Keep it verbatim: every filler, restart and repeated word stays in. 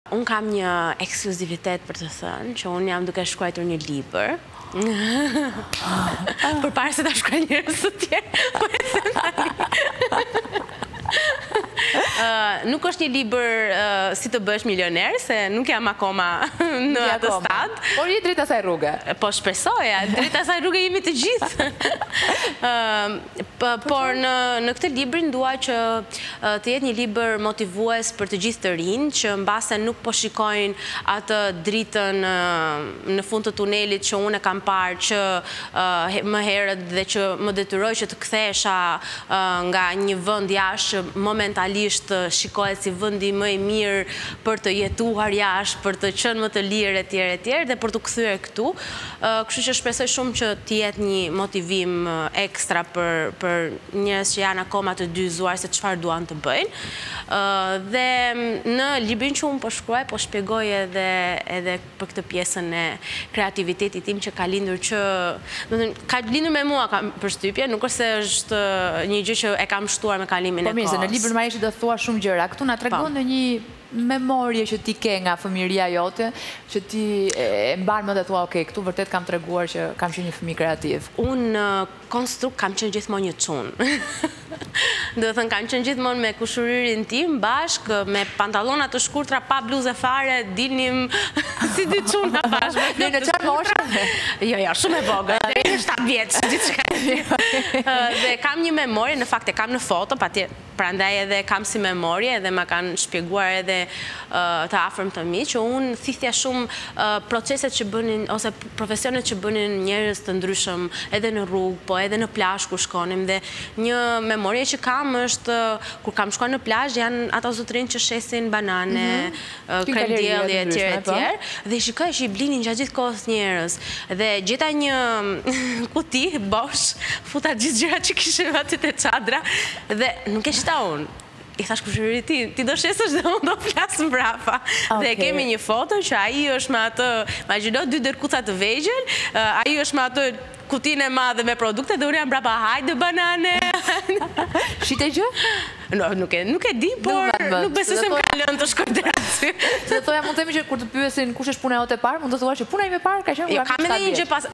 Unë kam një ekskluzivitet për të thënë, që unë jam duke shkruar një libër. Për parë se ta shkruaj njerëz të tjerë, po e them tani. Nuk është një libër si të bësh milioner, se nuk jam akoma në atë stad. Por je drejt asaj rruge. Po shpresoja, drejt asaj rruge jemi të gjithë. Por në këtë librin dua që të jetë një libër motivues për të gjithë të rinj, që mbase nuk po shikojnë atë dritën në fund të tunelit që unë e kam parë që më herët dhe që më detyroj që të kthehesha nga një vend jashtë që momentalisht shikohet si vendi më i mirë për të jetuar jashtë, për të qenë më të lirë etj etj dhe për të kthyer këtu. Kështu që shpresoj shumë që të jetë një motivim ekstra për për njerëz që janë akoma të dyzuar se çfarë duan të bëjnë. Dhe në librin që unë po shkruaj, po shpjegoj edhe edhe për këtë pjesën e kreativitetit tim që ka lindur që, do të thënë, ka lindur me mua kam përshtypje, nuk është se është një gjë që e kam shtuar me kalimin e kohës. Po mirë, se në librin më do thua shumë gjëra. Këtu na tregon ndonjë memorje që ti ke nga fëmijëria jote, që ti e mban mend dhe thua, ok, këtu vërtet kam treguar që kam qenë një fëmijë kreativ. Unë konstrukt kam qenë gjithmonë një çun. Do të thënë, kam qenë gjithmonë me kushuririn tim bashk, me pantallona të shkurtra pa bluzë fare, dilnim si dy çuna bashkë. Në në çfarë moshe? Jo, jo, shumë e vogël, deri në shtatë vjeç, diçka. Dhe kam një memorie, në fakt e kam në foto, patjetër, prandaj edhe kam si memorie dhe ma kanë shpjeguar edhe të afërm të mi, që unë thithja shumë proceset që bënin, ose profesionet që bënin njerëz të ndryshëm edhe në rrugë, po edhe në plazh ku shkonim, dhe një memorie që kam është, kur kam shkuar në plazh, janë ato zotrinj që shesin banane, kremdielli etj etj, dhe shikoj që i blinin gjatë gjithë kohës njerëz, dhe gjeta një kuti bosh, futa gjithë gjërat që kishim aty te çadra, dhe nuk e shita unë. I thash kushërit ti, ti do shesësh dhe unë do flasë mbrapa. Dhe kemi një foto që aji është me atë, imagjino dy dërkuca të vegjël, aji është me atë kutinë e madhe me produkte dhe unë jam brapa, hajde banane. Shite gjë? Nuk e di, por nuk besoj se më ka lënë të shkoj drejt. Se thoja, mund të themi që kur të pyesin kush është puna jote e parë, mund të thuash që puna ime e parë ka qenë kur kam kam edhe një gjë pas